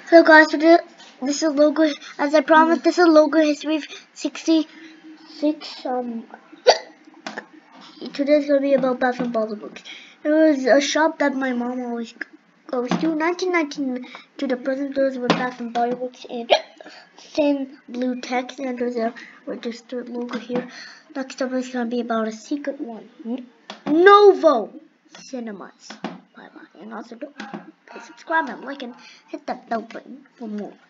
So guys, today this is logo. As I promised, this is logo history 66. Today's gonna be about Bath and Body Works. It was a shop that my mom always goes to. 1919 to the present, there's with Bath and Body Works in thin blue text, and there's a registered logo here. Next up is gonna be about a secret one. Novo Cinemas. Bye bye, and also don't subscribe and like and hit that bell button for more.